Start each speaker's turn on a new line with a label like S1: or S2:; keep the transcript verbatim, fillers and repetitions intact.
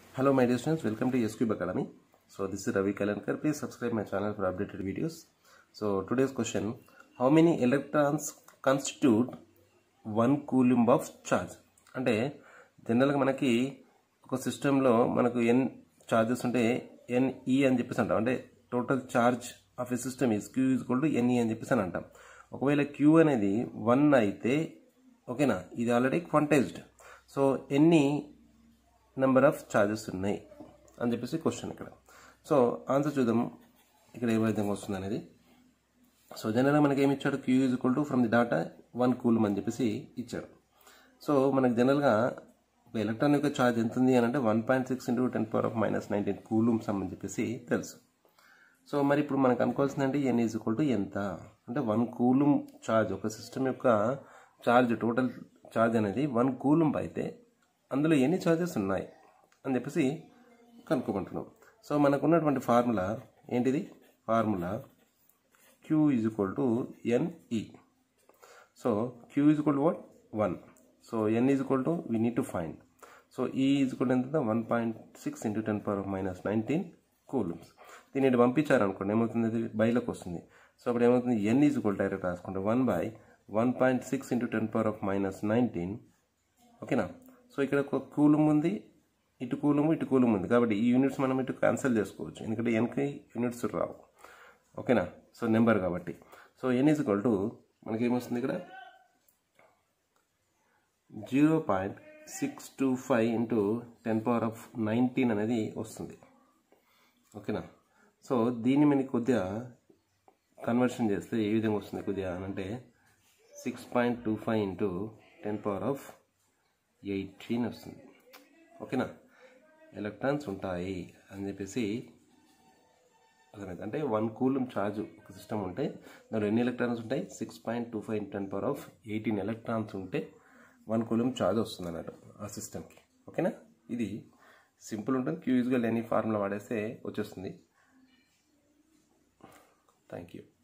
S1: Hello my dear students, welcome to S Cube Academy. So this is Ravi Kalankar. Please subscribe my channel for updated videos. So today's question, how many electrons constitute one coulomb of charge? అంటే జనరల్గా మనకి ఒక సిస్టంలో మనకు ఎన్ charges ఉంటే NE అని చెప్పేసి అంటాం. అంటే total charge of a system is Q is equal to N E అని చెప్పేసి అని అంటాం. ఒకవేళ క్యూ అనేది వన్ అయితే ఓకేనా, ఇది ఆల్రెడీ క్వాంటైజ్డ్. సో ఎన్ని నెంబర్ ఆఫ్ చార్జెస్ ఉన్నాయి అని చెప్పేసి క్వశ్చన్ ఇక్కడ. సో ఆన్సర్ చూద్దాం ఇక్కడ ఏ విధంగా వస్తుంది అనేది. సో జనరల్గా మనకి ఏమి ఇచ్చాడు, Q is equal to from the data one coulomb అని చెప్పేసి ఇచ్చాడు. సో మనకు జనరల్గా ఒక ఎలక్ట్రాన్ యొక్క ఛార్జ్ ఎంత ఉంది అని అంటే one point six into ten power of minus nineteen coulombs అని చెప్పేసి తెలుసు. సో మరి ఇప్పుడు మనకు అనుకోవాల్సిందంటే ఎన్ ఈజ్ ఈక్వల్ టు ఎంత అంటే వన్ కూలుమ్ ఛార్జ్, ఒక సిస్టమ్ యొక్క ఛార్జ్ టోటల్ ఛార్జ్ అనేది వన్ కూలుమ్ అయితే అందులో ఎన్ని ఛార్జెస్ ఉన్నాయి అని చెప్పేసి కనుక్కోమంటున్నాం. సో మనకు ఉన్నటువంటి ఫార్ములా ఏంటిది, formula Q is equal to N E. So Q is equal to what one. So N is equal to we need to find. So E is equal to ఎంత one point six into ten power of minus nineteen coulombs. దీన్ని ఇటు పంపించారనుకోండి ఏమవుతుంది, అది బైలోకి వస్తుంది. So అప్పుడు ఏమవుతుంది, N is equal direct రాసుకుంటే one by one point six into ten power of minus nineteen ఓకేనా. సో ఇక్కడ ఒక కూలుమ్ ఉంది, ఇటు కూలుమ్ ఇటు కూలుమ్ ఉంది, కాబట్టి ఈ యూనిట్స్ మనం ఇటు క్యాన్సిల్ చేసుకోవచ్చు ఎందుకంటే ఎన్కి యూనిట్స్ రావు ఓకేనా. సో నెంబర్ కాబట్టి so N is equal to మనకి ఏమొస్తుంది ఇక్కడ zero point six two five into ten power of nineteen అనేది వస్తుంది ఓకేనా. సో దీన్ని మనకి కొద్దిగా కన్వర్షన్ చేస్తే ఏ విధంగా వస్తుంది కొద్దిగా అంటే six point two five into ten power of eighteen వస్తుంది ఓకేనా. ఎలక్ట్రాన్స్ ఉంటాయి అని చెప్పేసి అర్థమైంది. అంటే వన్ కూలుమ్ ఛార్జ్ ఒక సిస్టమ్ ఉంటే దానిలో ఎన్ని ఎలక్ట్రాన్స్ ఉంటాయి, six point two five ten power of eighteen electrons ఉంటే వన్ కూలుమ్ ఛార్జ్ వస్తుంది అన్నట్టు ఆ సిస్టమ్కి ఓకేనా. ఇది సింపుల్ ఉంటుంది, క్యూ ఈజ్గా లేని ఫార్ములా వాడేస్తే వచ్చేస్తుంది. Thank you.